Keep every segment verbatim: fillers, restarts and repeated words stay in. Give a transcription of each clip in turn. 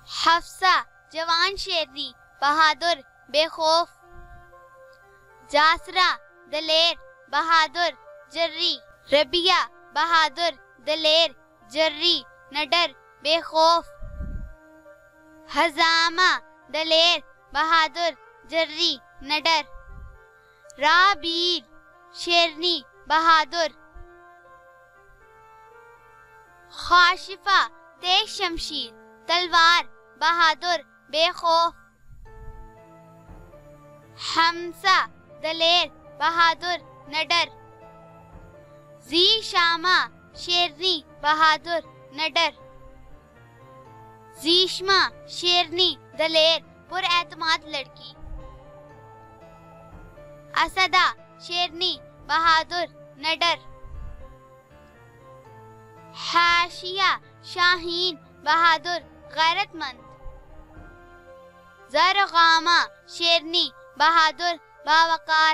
हफ्सा जवान शेरनी बहादुर बेखौफ। जासरा दलेर बहादुर जर्री। रबिया बहादुर दलेर जर्री नडर बेखौफ। हजामा दलेर बहादुर जर्री नडर। राबील शेरनी बहादुर। खाशिफा तेज शमशीर तलवार बहादुर बेखौफ। हमसा दलेर बहादुर नडर। जी शामा शेरनी बहादुर नडर। जीशमा शेरनी दलेर पुरएतमाद लड़की। असदा शेरनी बहादुर नडर। हाशिया शाहीन बहादुर गैरतमंद। जरगामा शेरनी बहादुर बावकार।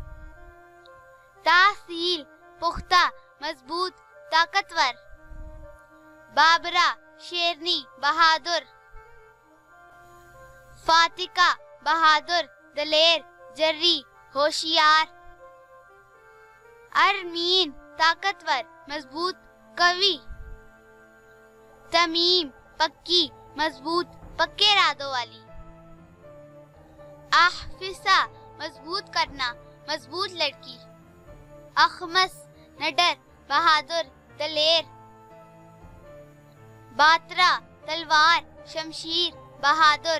तासील पुख्ता मजबूत ताकतवर। बाबरा शेरनी बहादुर। फातिका बहादुर दलेर जर्री होशियार। अरमीन ताकतवर मजबूत कवि। तमीम पक्की मजबूत पक्के इरादों वाली। आहफिसा मजबूत करना मजबूत लड़की। अखमस नडर बहादुर दलेर। बातरा तलवार शमशीर बहादुर।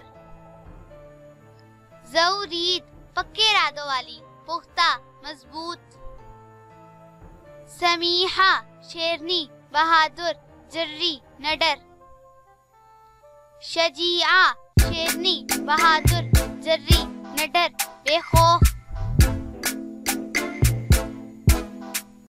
ज़ौरीद पक्के इरादों वाली पुख्ता मजबूत। समीहा शेरनी बहादुर जर्री नडर। शजीआ शेरनी बहादुर जर्री नडर बेखौफ।